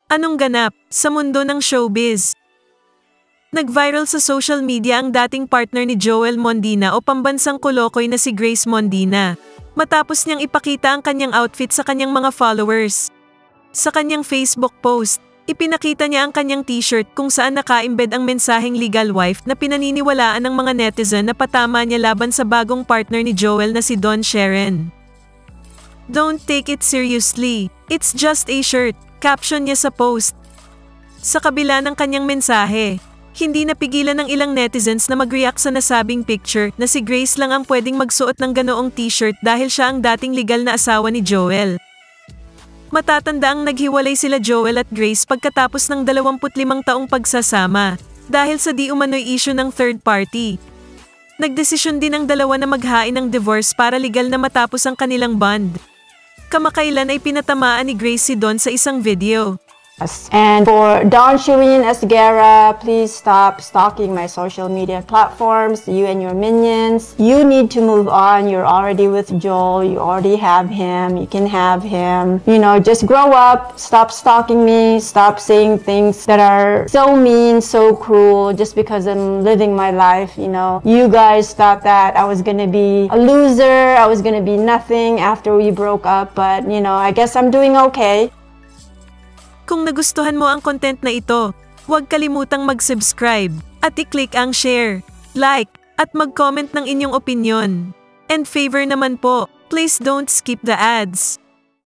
Anong ganap sa mundo ng showbiz? Nag-viral sa social media ang dating partner ni Joel Mondina o pambansang kolokoy na si Grace Mondina, matapos niyang ipakita ang kanyang outfit sa kanyang mga followers. Sa kanyang Facebook post, ipinakita niya ang kanyang t-shirt kung saan naka-embed ang mensaheng legal wife na pinaniniwalaan ng mga netizen na patama niya laban sa bagong partner ni Joel na si Don Sharon. "Don't take it seriously, it's just a shirt," caption niya sa post. Sa kabila ng kanyang mensahe, hindi napigilan ng ilang netizens na mag-react sa nasabing picture na si Grace lang ang pwedeng magsuot ng ganoong t-shirt dahil siya ang dating legal na asawa ni Joel. Matatanda ang naghiwalay sila Joel at Grace pagkatapos ng 25 taong pagsasama dahil sa di umano'y issue ng third party. Nagdesisyon din ang dalawa na maghain ng divorce para legal na matapos ang kanilang bond. Kamakailan ay pinatamaan ni Grace si Don sa isang video. And for Don Shireen Esguerra, please stop stalking my social media platforms, you and your minions. You need to move on. You're already with Joel. You already have him. You can have him. You know, just grow up. Stop stalking me. Stop saying things that are so mean, so cruel, just because I'm living my life, you know. You guys thought that I was gonna be a loser. I was gonna be nothing after we broke up, but, you know, I guess I'm doing okay. Kung nagustuhan mo ang content na ito, huwag kalimutang mag-subscribe at i-click ang share, like, at mag-comment ng inyong opinyon. And favor naman po, please don't skip the ads.